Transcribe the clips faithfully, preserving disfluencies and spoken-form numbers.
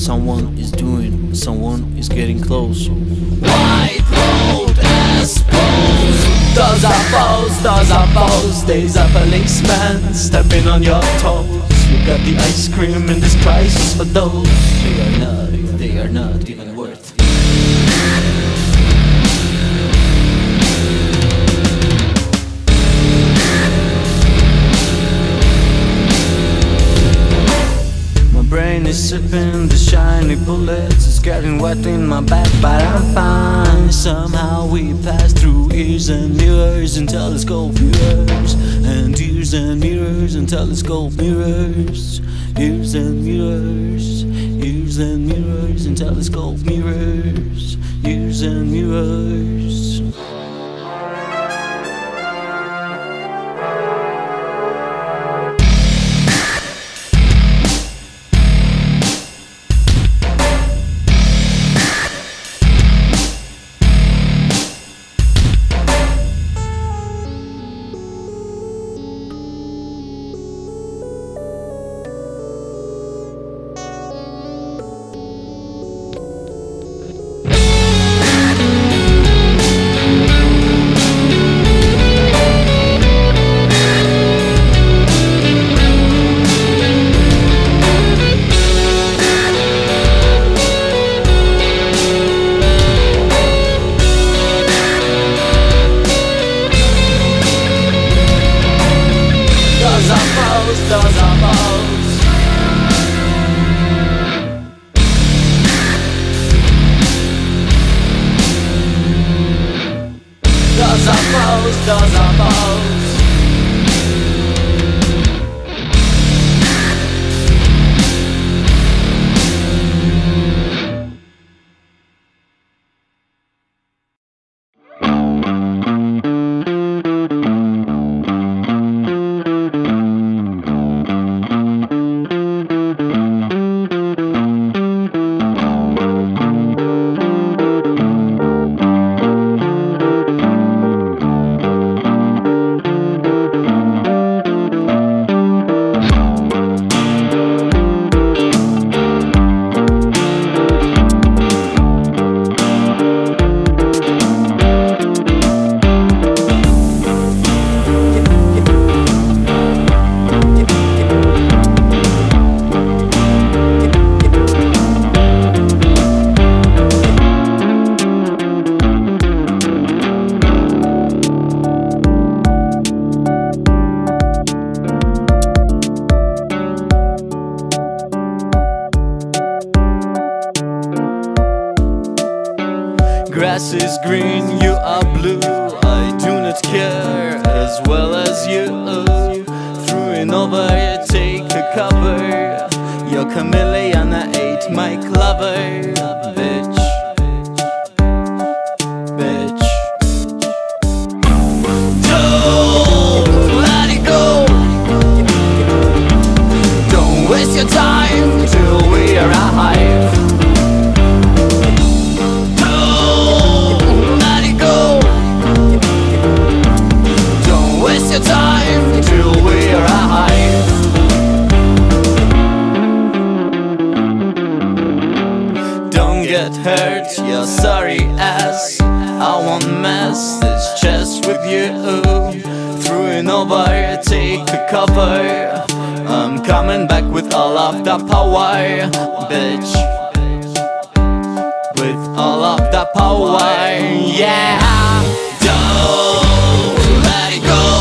someone is doing, someone is getting close. White road exposed. Those are foes, those are foes. There's a policeman stepping on your toes. You got the ice cream in this crisis for those. They are not, they are not even worth. Brain is sipping the shiny bullets. It's getting wet in my back, but I'm fine. Somehow we pass through ears and mirrors and telescope mirrors, and ears and mirrors and telescope mirrors, ears and mirrors, ears and mirrors and telescope mirrors, ears and mirrors. Those are foes. Those are foes, those are foes. Grass is green, you are blue. I do not care as well as you. Throwing over, take a cover. Your chameleon, I ate my clover. Bitch, bitch. Don't let it go. Don't waste your time till we arrive. Time till we arrive. Don't get hurt, you're sorry ass. I won't mess this chest with you. Throwing over, take a cover. I'm coming back with all of the power, bitch. With all of the power, yeah. Don't let it go.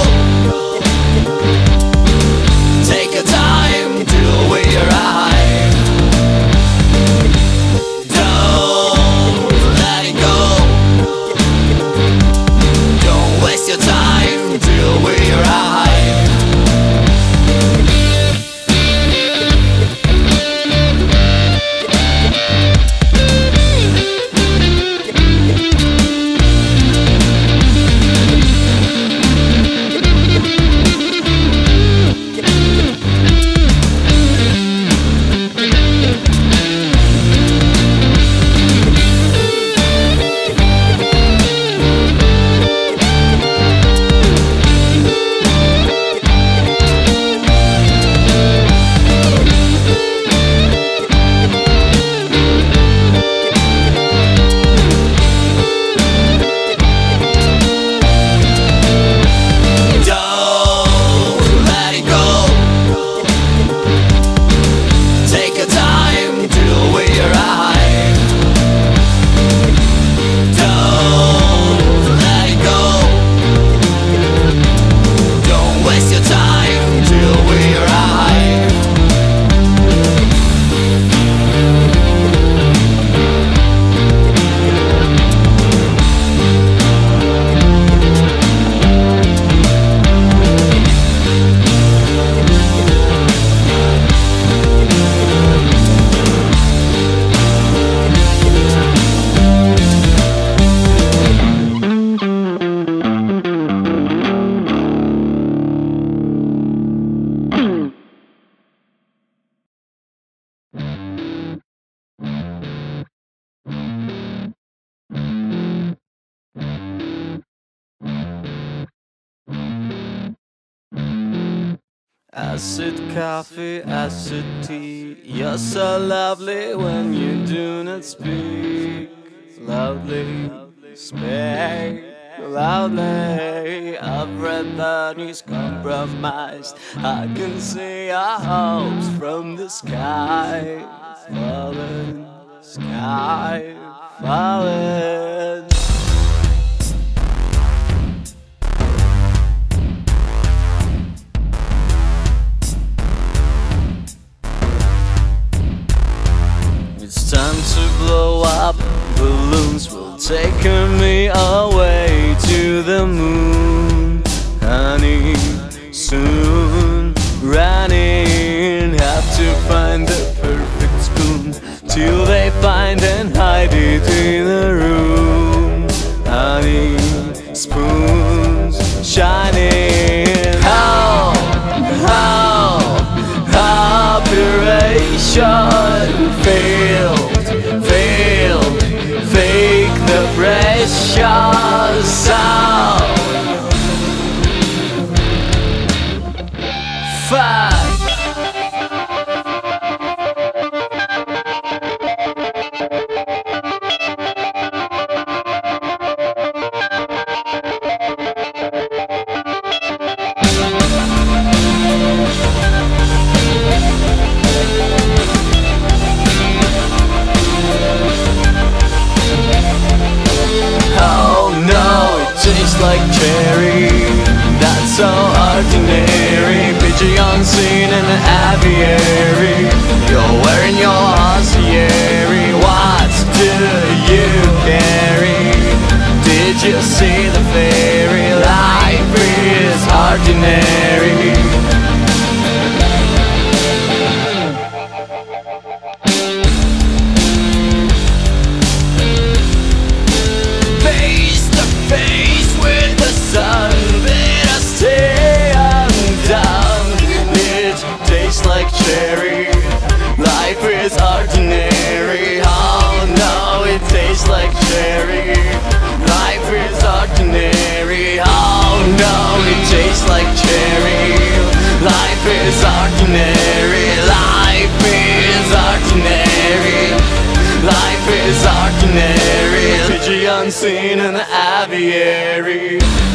Acid coffee, acid tea. You're so lovely when you do not speak loudly. Speak loudly. I've read that he's compromised. I can see our hopes from the sky falling, sky falling. It's time to blow up. Balloons will take me away to the moon, honey. Soon running, have to find the perfect spoon till they find and hide it in the room, honey. Spoons shining. How, how, operation failed, failed. Fake the pressure sound. Fuck. Like cherry, that's so ordinary. Pigeon scene in an aviary. You're wearing your ossuary. What do you carry? Did you see the fairy? Life is ordinary. Cherry, life is ordinary. Oh no, it tastes like cherry. Life is ordinary. Oh no, it tastes like cherry. Life is ordinary. Life is ordinary. Life is ordinary. Pigeon scene in the aviary.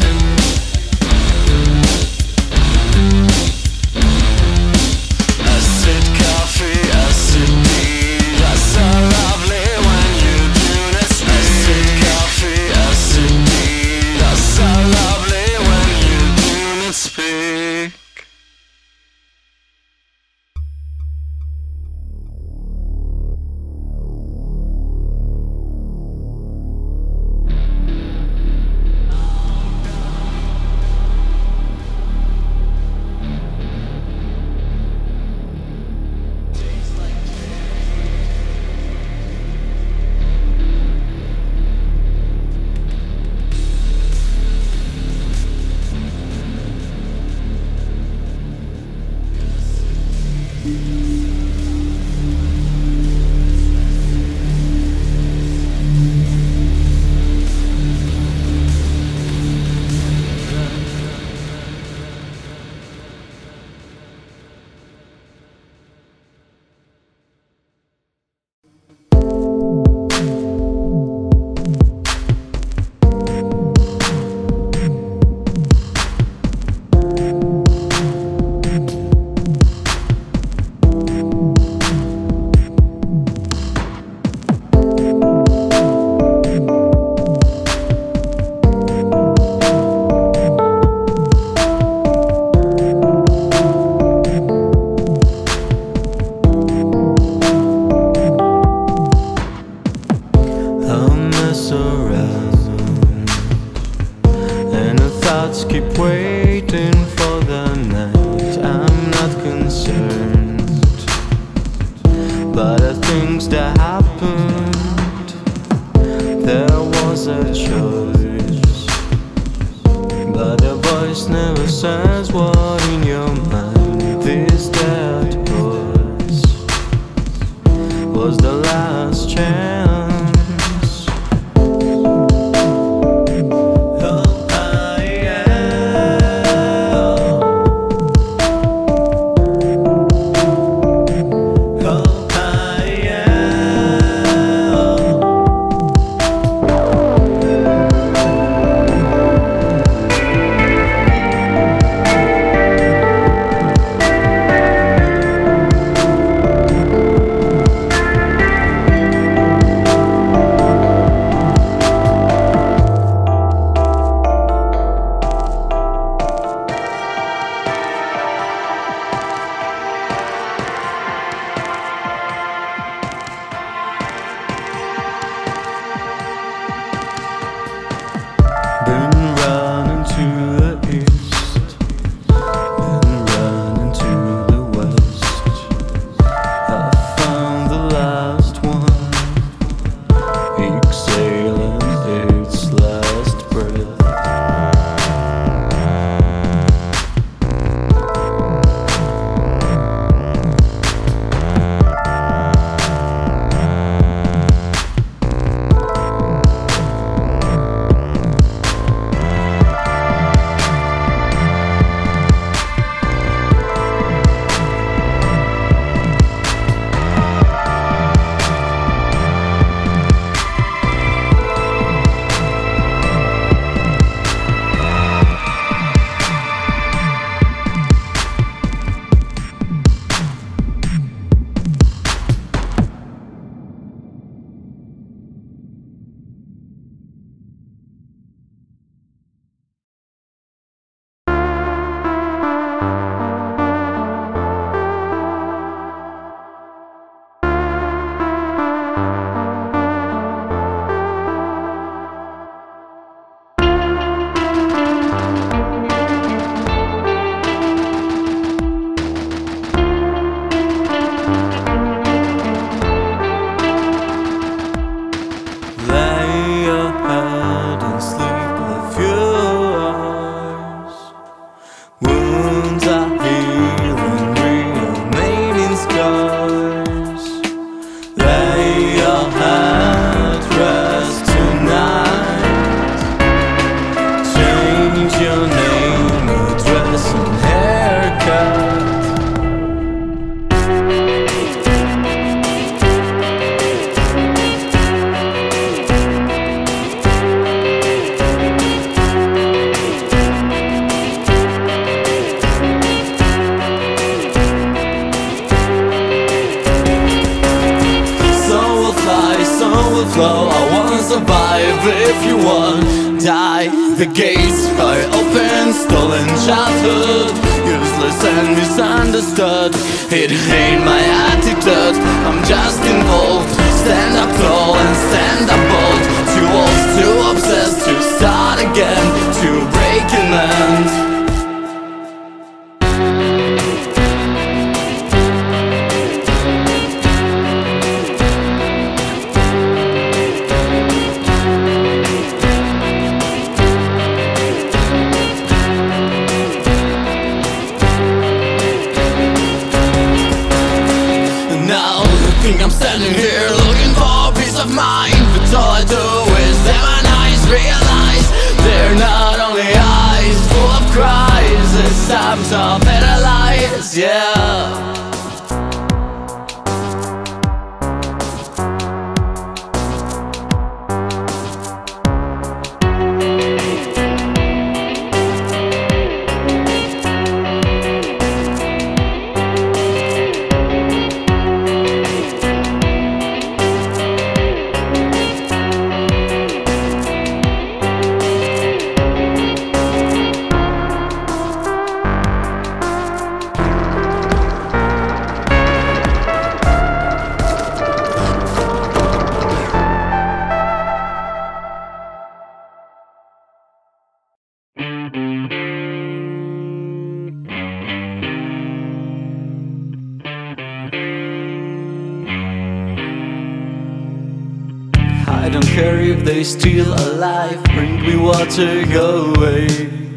Keep waiting for the night. I'm not concerned by the things that happened. There was a choice, but the voice never says what in your mind. This dead voice was the last chance. wounds are healing, remaining scars. Lay your head, rest tonight. Change your name, address and haircut. Flow. I wanna survive if you want. Die. The gates are open, stolen childhood, useless and misunderstood. It ain't my attitude, I'm just involved. Stand up tall and stand up bold. Too old, too obsessed to start again, to break and mend. Think I'm standing here looking for peace of mind, but all I do is have my eyes realize they're not only eyes full of cries. It's time to better lies, yeah. I don't care if they still alive, bring me water, go away.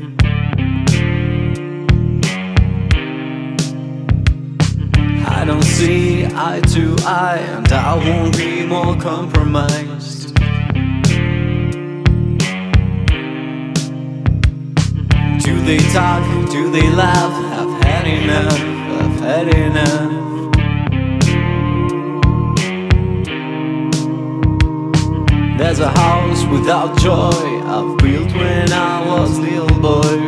I don't see eye to eye, and I won't be more compromised. Do they talk, do they laugh? I've had enough, I've had enough. There's a house without joy I've built when I was little boy.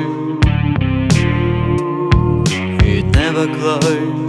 It never closed.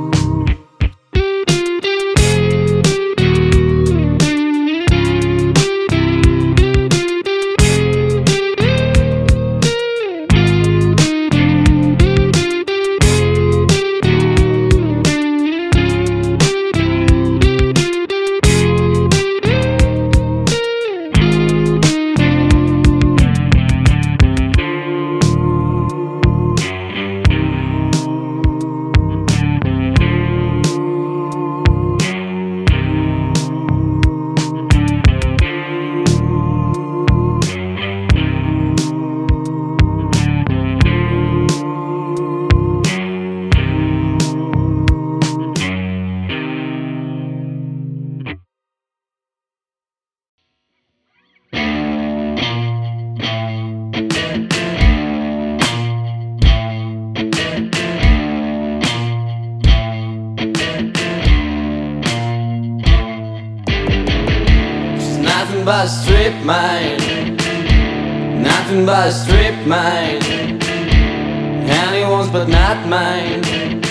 Nothing but a strip mine, nothing but a strip mine. Anyone's but not mine.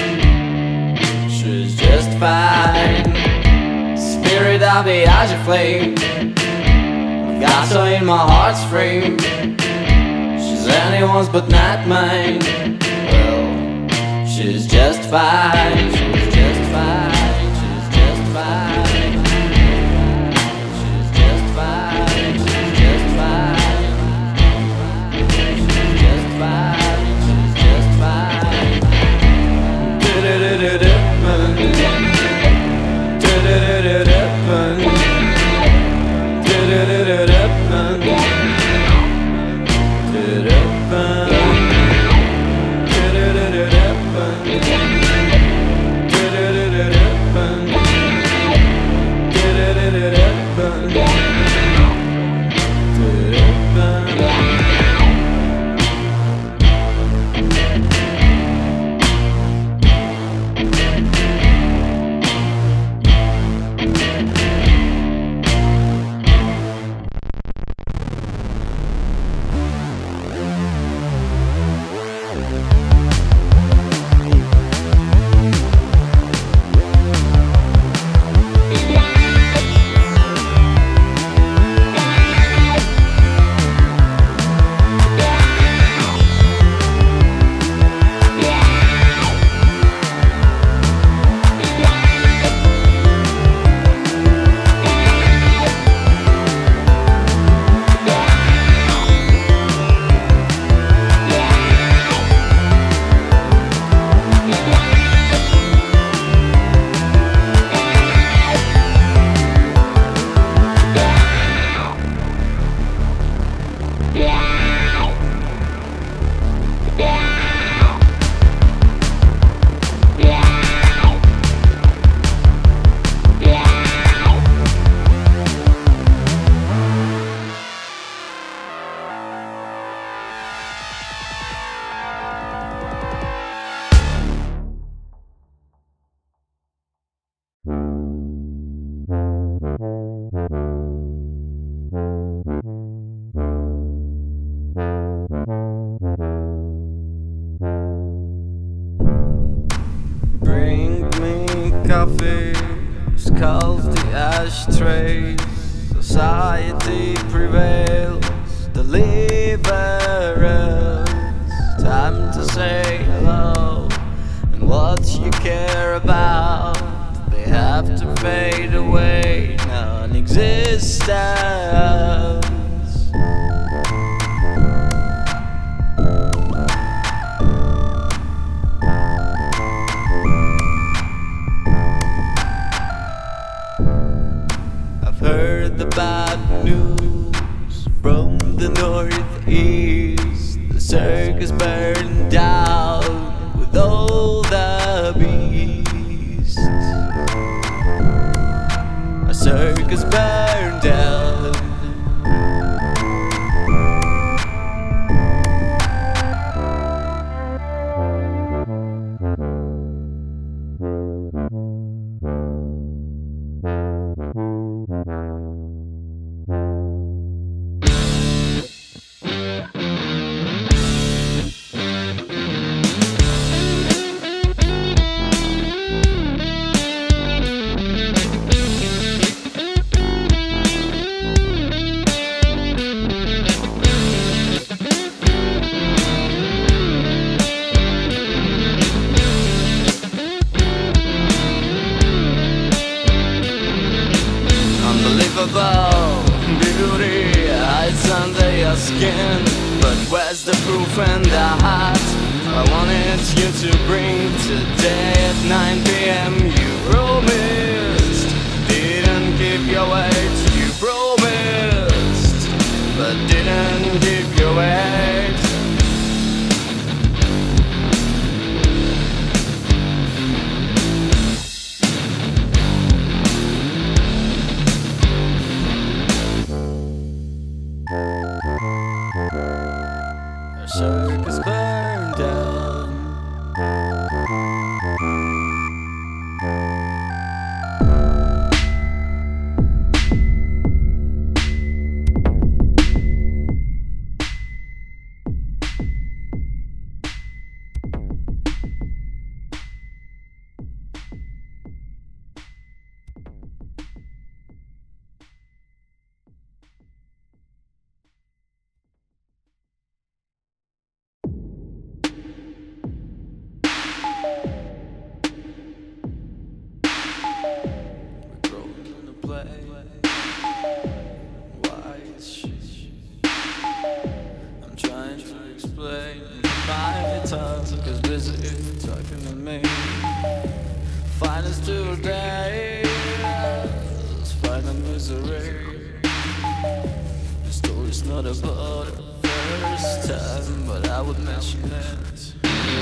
She's just fine. Spirit of the Azure flame, I've got her in my heart's frame. She's anyone's but not mine. Well, she's just fine. She's just fine. She's just fine. coffee, skulls the ashtrays. Society prevails, deliverance. Time to say hello, and what you care about, they have to fade away, non-existence. I've heard the bad news from the northeast. The circus burned down with all the beasts. A circus burned down. Beauty hides under your skin, but where's the proof and the heart I wanted you to bring today at nine P M You promised, didn't keep your word. You promised, but didn't keep your word. Our circus burned down. Why is she? I'm trying to explain. My tongue's because busy talking to me. Find us today, find a misery. The story's not about the first time, but I would mention it.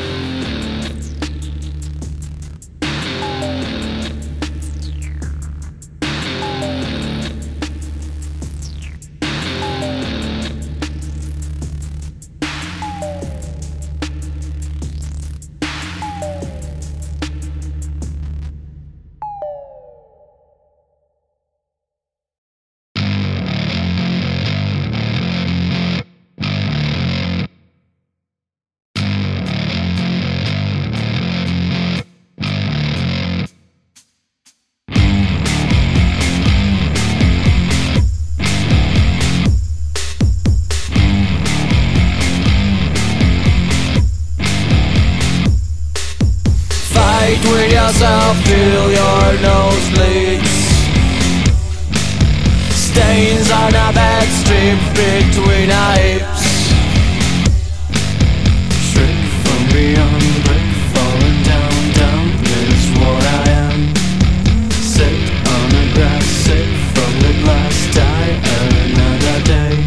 With yourself till your nose bleeds. Stains on a bed strip between our hips. Shrink from beyond, break, falling down, down. Is what I am. Sit on the grass, sip from the glass, die another day.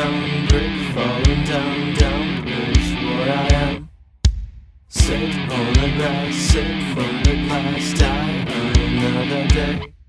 down brick, falling down, down bridge. What I am, sit on the grass, sip from the glass, die another day.